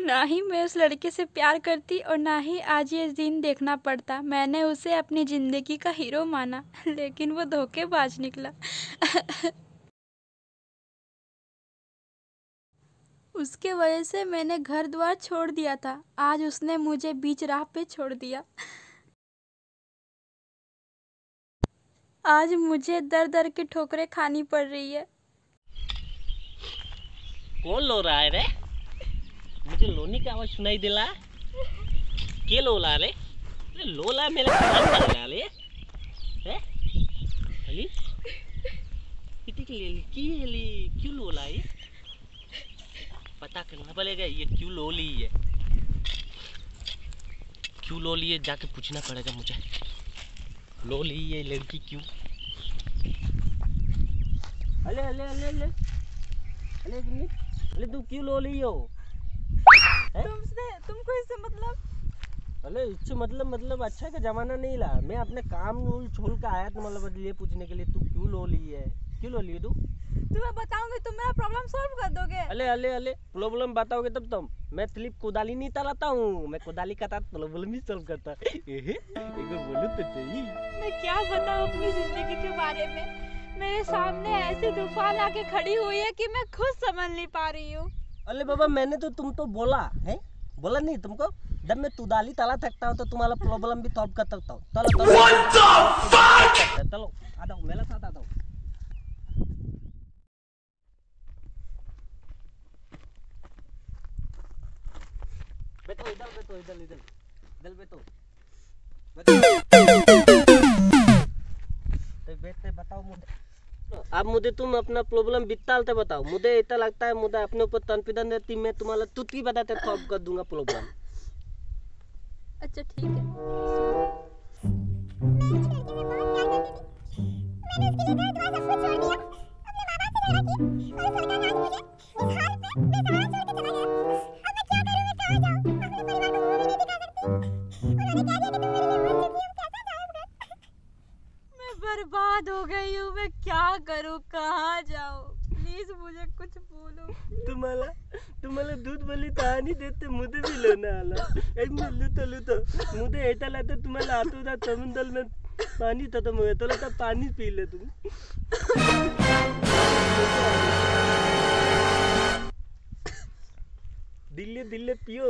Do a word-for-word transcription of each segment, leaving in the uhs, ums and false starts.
ना ही मैं उस लड़के से प्यार करती और ना ही आज ये दिन देखना पड़ता। मैंने उसे अपनी ज़िंदगी का हीरो माना, लेकिन वो धोखेबाज निकला। उसके वजह से मैंने घर द्वार छोड़ दिया था। आज उसने मुझे बीच राह पे छोड़ दिया। आज मुझे दर दर की ठोकरें खानी पड़ रही है। कौन लो रहा है रे? मुझे लोनी की आवाज सुनाई दिला। के लोला रे? अरे लोला मेरे कान पर लगा ले। हैं? अली? कितनी की ले ली? की ली? क्यों लोला है? पता करना पड़ेगा ये क्यों लो ली है। क्यों लो ली है जाके पूछना पड़ेगा मुझे। लो ली है लड़की क्यों? अले अले अले अले अले जिन्नी अले तू क्यों लो ली हो? तुमसे तुमको इससे मतलब? अरे इससे मतलब मतलब अच्छा का जमाना नहीं ला। मैं अपने काम छोड़ के आया तो मतलब ये पूछने के लिए तू क्यों लो ली है? क्यों लो ली तू? तुम्हें बताऊंगी, तुम मेरा प्रॉब्लम सॉल्व कर दोगे। अले अले अले प्रॉब्लम बताओगे तब तुम। मैं स्लिप कुदाली नहीं तलाता हूँ। मैं कुदाली का प्रॉब्लम ही सॉल्व करता। एक बोलूं तो सही। मैं क्या बताऊं अपनी जिंदगी के बारे में। मेरे सामने ऐसी तूफान आके खड़ी हुई है कि मैं खुद समझ नहीं पा रही हूँ। अरे बाबा मैंने तो तुम तो बोला है, बोला नहीं तुमको? जब मैं कुदाली तला सकता हूँ तो तुम्हारा प्रॉब्लम भी सॉल्व कर सकता हूँ। चलो चलो चलो आ जाओ मेरे साथ आ जाओ। बैठो इधर बैठो इधर इधर इधर बैठो तो बैठते बताओ मुझे। अब मुझे तुम अपना प्रॉब्लम बितालते बताओ। मुझे ऐसा लगता है मुझे अपने ऊपर कॉन्फिडेंस रहती। मैं तुम्हारा तुत्ती बताते सॉल्व कर दूंगा प्रॉब्लम। अच्छा ठीक है। मैं बर्बाद हो गई हूँ। मैं क्या करूँ, कहाँ जाऊँ? प्लीज मुझे कुछ बोलो। तुम्हाला तुम्हाला दूध वाली कहानी देते मुझे भी लेना आला। एक में लूटो लूटो मुझे ऐसा लगता तुम्हाला आतो था समुद्र में पानी था तो मुझे तो लगता पानी पी ले तुम। दिल्ली दिल्ली पियो।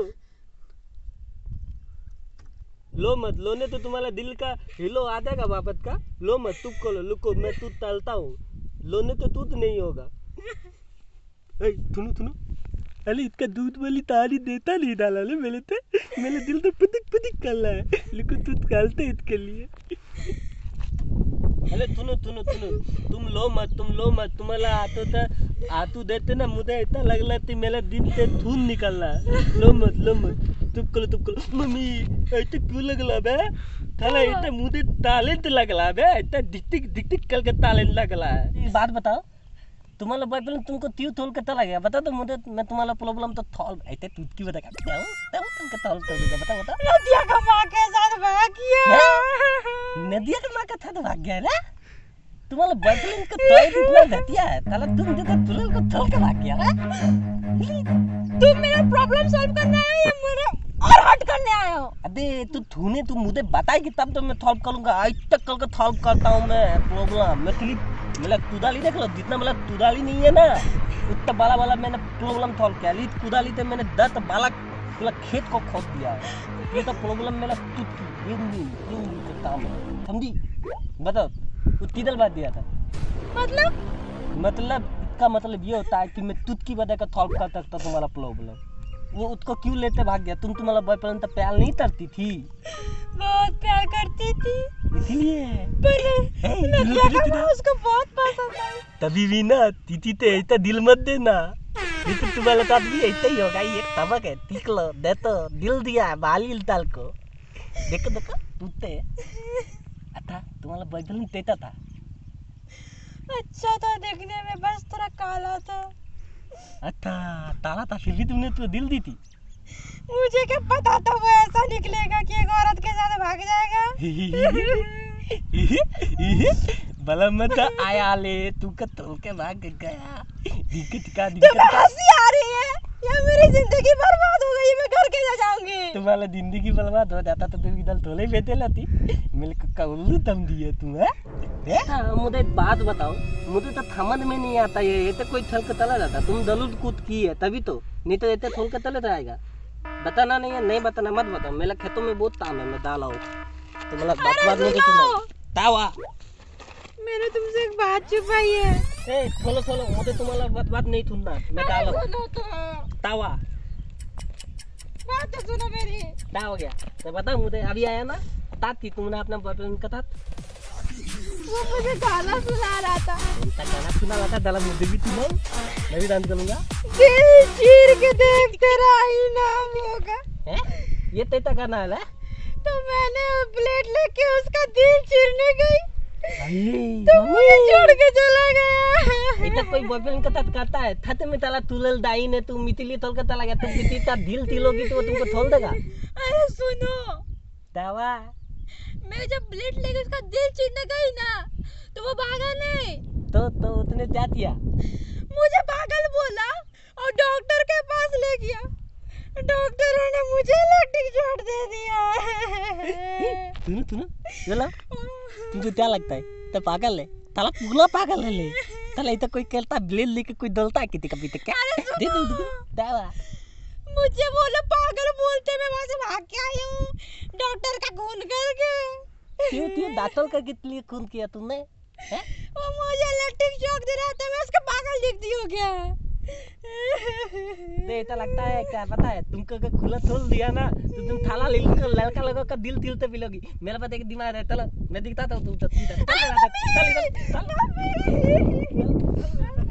लो मत लोने तो तुम्हारा दिल का हिलो आ जाएगा वापस का। लो मत तुप को लो लुको मैं तू टालता हूँ। लोने तो तू तो नहीं होगा। सुनो सुनो अरे इसका दूध वाली तारी देता नहीं डाला ले मेरे ते मेरे दिल तो पुदिक पुदिक कर रहा है लेकिन तू डालते इसके लिए। अरे सुनो सुनो सुनो तुम लो मत तुम लो मत। तुम्हारा आतो था आतू देते ना मुझे इतना लग रहा था मेरा दिल से खून निकल रहा है। लो मत लो मत तुम करो तुम करो। मम्मी ऐसे क्यों लग रहा बे? थाला इतना मुझे टैलेंट लग रहा बे। इतना डिक्टिक डिक्टिक करके टैलेंट लग रहा है। बात बताओ तुम्हारा बॉयफ्रेंड तुमको क्यों थोल के चला गया? बता तो मुझे। मैं तुम्हारा प्रॉब्लम तो थॉल ऐसे टूट की बता क्या तब तुमको थॉल कर दूंगा। बता बता। नदिया का माँ के साथ भाग गया। नदिया का माँ का साथ भाग गया ना? तुम्हारा बॉयफ्रेंड को तो इतना घटिया है ताला तुम जैसे दुल्हन को थोल के भाग गया ना? तुम मेरा प्रॉब्लम सॉल्व करने आए हो या मेरा और हट करने आए हो? अबे तू तूने तू मुझे बताएगी तब तो मैं सॉल्व करूंगा। आज तक कल का सॉल्व करता हूँ मैं प्रॉब्लम। मैं खाली मतलब कुदाली देख लो जितना मतलब कुदाली नहीं है ना उतना बाला बाला मैंने प्रॉब्लम सॉल्व किया। ली कुदाली तो मैंने दस बाला पूरा खेत को खोद दिया है। ये तो प्रॉब्लम मेरा टूट ये काम है समझी? बताओ वो किधर बात दिया था? मतलब मतलब इसका मतलब ये होता है कि मैं तुझ की वजह का सॉल्व कर सकता तुम्हारा प्रॉब्लम। वो उसको क्यों लेते भाग गया? तुम तुम्हारा बॉयफ्रेंड तो प्यार नहीं करती थी? बहुत प्यार करती थी इसलिए पर नदिया का माँ उसको बहुत पसंद आई। तभी भी ना तीती तो ऐसा दिल मत देना। नहीं तो तुम्हारे साथ भी ऐसा ही होगा। ये तबक है ठीक लो दे तो दिल दिया है बाली ताल को। देखो देखो टूटते अच्छा तुम्हारा बॉयफ्रेंड तेता था। अच्छा था देखने में बस थोड़ा काला था। अच्छा ताला था फिर भी तुमने तो दिल दी थी। मुझे क्या पता था वो ऐसा निकलेगा कि एक औरत के साथ भाग जाएगा। भला मत आया ले तू का तोल के भाग गया। दिक्कत का दिक्कत तुम्हें हंसी आ रही है या मेरी जिंदगी बर्बाद हो गई, मैं घर कैसे जाऊंगी? तुम्हारा जिंदगी बर्बाद हो जाता तो तुम इधर थोड़े बेटे लाती। मेरे को कौलू दम दिए तुम है? हाँ, मुझे एक बात बताओ, मुझे तो समझ में नहीं आता ये ये तो कोई थल के तला जाता। तुम दलूद कूद की है तभी तो, नहीं तो ये तो थल के तले जाएगा। बताना नहीं है, नहीं बताना मत बताओ। मेरे खेतों में बहुत काम है, मैं डाला हूँ। तुम्हारा बात बात नहीं सुना तावा। मैंने तुमसे एक बात छुपाई है। ए खोलो खोलो, मुझे तुम्हारा बात बात नहीं सुनना, मैं डाला हूँ। सुनो तो, तावा बात तो सुनो मेरी। क्या हो गया तो बता मुझे। अभी आया ना तात की तुमने अपना बॉयफ्रेंड का तात, वो मुझे गाना सुना रहा था। उनका गाना सुना रहा था, डाला मुझे भी सुनाओ, मैं भी डांस करूंगा। दिल चीर के देख तेरा इनाम होगा। हैं? ये तेरा गाना है ना? तो मैंने वो प्लेट लेके उसका दिल चीरने गई, अरे तो मुझे छोड़ के चला गया। इतना कोई बॉयफ्रेंड का तात करता है? थत में ताला तुलल दाई ने तू मितली तोल का ताला गया, तुम किसी का दिल तिलोगी तो वो तुमको छोड़ देगा। अरे सुनो, तावा मैं जब प्लेट लेके उसका दिल चीरने गई ना, तो वो भागा नहीं। तो तो उसने क्या किया? मुझे पागल बोला और डॉक्टर के पास ले गया। डॉक्टर ने मुझे इलेक्ट्रिक शॉक दे दिया। सुनो सुनो बोला, तुझे क्या लगता है तो पागल है? ताला पूरा पागल है ले। ताला इतना कोई कहता ब्लेड लेके कोई दलता है किसी कभी तक क्या? दे दे दे तावा। मुझे बोलो पागल बोलते, मैं वहां से भाग के आई हूँ डॉक्टर का खून करके। क्यों क्यों दातल का कितनी खून किया तुमने? हैं? वो मुझे इलेक्ट्रिक शॉक दे रहा था, मैं उसका पागल दिखती हूँ क्या? तो ऐसा लगता है क्या पता है, तुमको अगर खुला छोड़ दिया ना तो तुम थाला ले लेकर लड़का लगा कर दिल तिल पे पिलोगी। मेरा पता है कि दिमाग है, चलो मैं दिखता था तुम तो सीधा चल चल चल चल चल